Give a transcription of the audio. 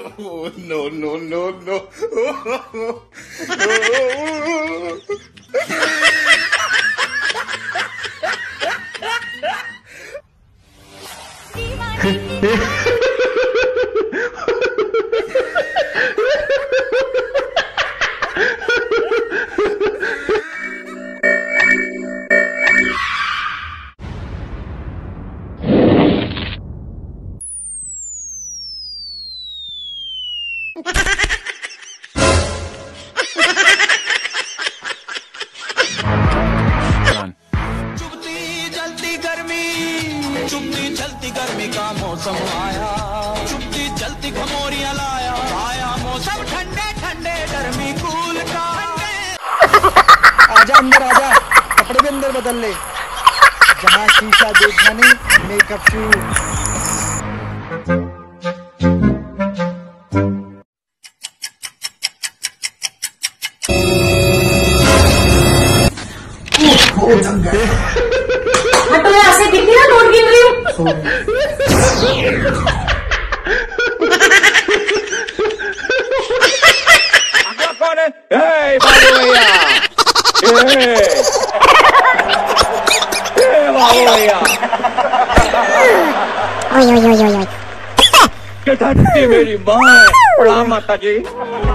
Oh, no, no, no, no. चुपती चलती गर्मी का मौसम आया, चुपती चलती खमोरियां लाया, आया मौसम ठंडे ठंडे गर्मी कूल का। आजा अंदर आजा, कपड़े भी अंदर बदल ले, जहाँ शीशा देखना नहीं मेकअप शुरू। तो ऐसे दिखी ना नोट गिन रही हूँ। कौन है? बाबू भैया, बाबू भैया, मेरी माँ है। प्रणाम माता जी।